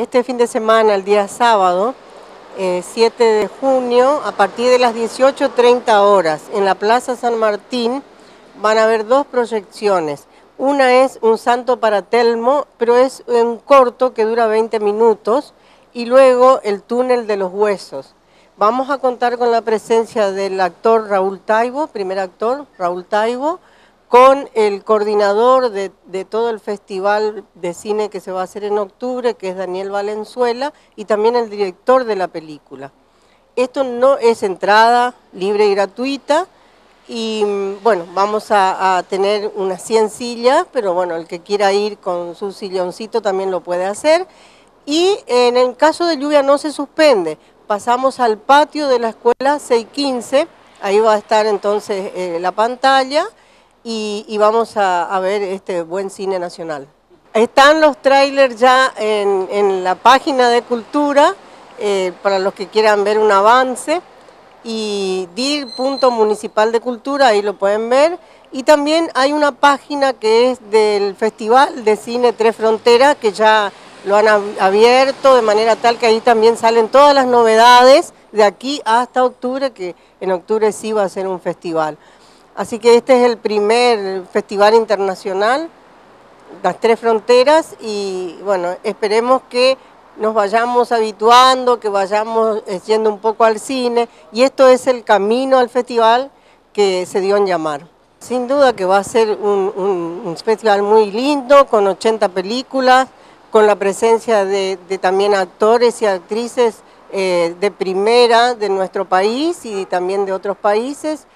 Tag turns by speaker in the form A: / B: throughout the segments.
A: Este fin de semana, el día sábado, 7 de junio, a partir de las 18:30 horas, en la Plaza San Martín, van a haber dos proyecciones. Una es Un Santo para Telmo, pero es un corto que dura 20 minutos, y luego El Túnel de los Huesos. Vamos a contar con la presencia del actor Raúl Taibo, primer actor, Raúl Taibo, con el coordinador de todo el festival de cine que se va a hacer en octubre, que es Daniel Valenzuela, y también el director de la película. Esto no es entrada libre y gratuita, y bueno, vamos a tener unas 100 sillas, pero bueno, el que quiera ir con su silloncito también lo puede hacer. Y en el caso de lluvia no se suspende, pasamos al patio de la escuela 615, ahí va a estar entonces la pantalla, y vamos a ver este buen cine nacional. Están los trailers ya en la página de Cultura, para los que quieran ver un avance, y dir.municipal de cultura, ahí lo pueden ver. Y también hay una página que es del Festival de Cine Tres Fronteras, que ya lo han abierto de manera tal que ahí también salen todas las novedades de aquí hasta octubre, que en octubre sí va a ser un festival. Así que este es el primer festival internacional, las Tres Fronteras, y bueno, esperemos que nos vayamos habituando, que vayamos yendo un poco al cine, y esto es el camino al festival que se dio en llamar. Sin duda que va a ser un festival muy lindo, con 80 películas, con la presencia de también actores y actrices de primera de nuestro país y también de otros países,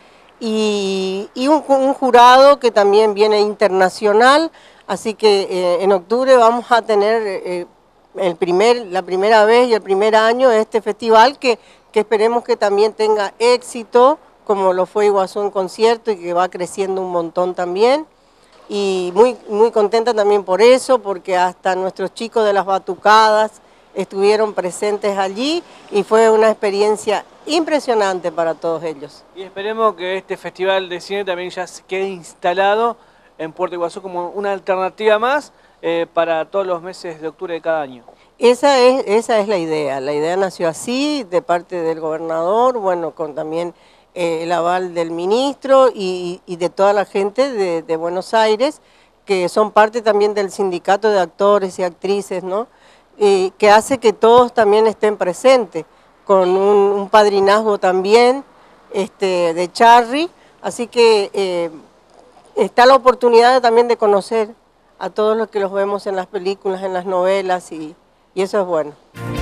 A: y un jurado que también viene internacional, así que en octubre vamos a tener la primera vez y el primer año de este festival que esperemos que también tenga éxito, como lo fue Iguazú en concierto, y que va creciendo un montón también. Y muy contenta también por eso, porque hasta nuestros chicos de las batucadas estuvieron presentes allí y fue una experiencia impresionante para todos ellos.
B: Y esperemos que este festival de cine también ya se quede instalado en Puerto Iguazú como una alternativa más para todos los meses de octubre de cada año.
A: Esa es la idea nació así de parte del gobernador, bueno, con también el aval del ministro y de toda la gente de Buenos Aires, que son parte también del sindicato de actores y actrices, ¿no? Que hace que todos también estén presentes, con un padrinazgo también de Charry, así que está la oportunidad también de conocer a todos los que los vemos en las películas, en las novelas, y eso es bueno.